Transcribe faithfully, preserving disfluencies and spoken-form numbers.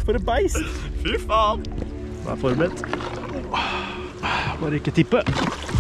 For et beist! Fy faen! Vær forberedt. Bare ikke tippe.